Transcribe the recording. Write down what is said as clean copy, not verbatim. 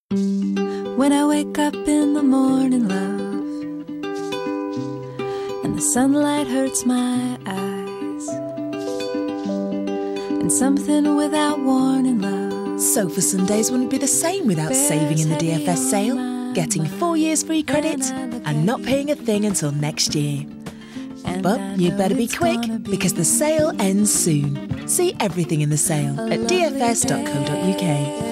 When I wake up in the morning, love, and the sunlight hurts my eyes, and something without warning, love. Sofa Sundays wouldn't be the same without saving in the DFS sale, getting 4 years free credit and not paying a thing until next year. But you'd better be quick because the sale ends soon. See everything in the sale at dfs.co.uk.